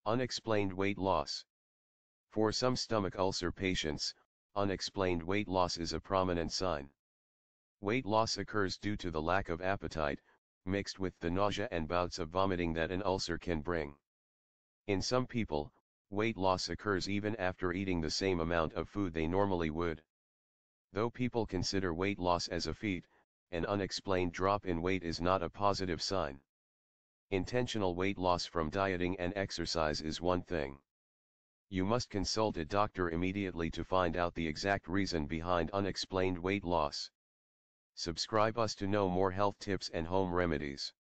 Unexplained weight loss. For some stomach ulcer patients, unexplained weight loss is a prominent sign. Weight loss occurs due to the lack of appetite, mixed with the nausea and bouts of vomiting that an ulcer can bring. In some people, weight loss occurs even after eating the same amount of food they normally would. Though people consider weight loss as a feat, an unexplained drop in weight is not a positive sign. Intentional weight loss from dieting and exercise is one thing. You must consult a doctor immediately to find out the exact reason behind unexplained weight loss. Subscribe us to know more health tips and home remedies.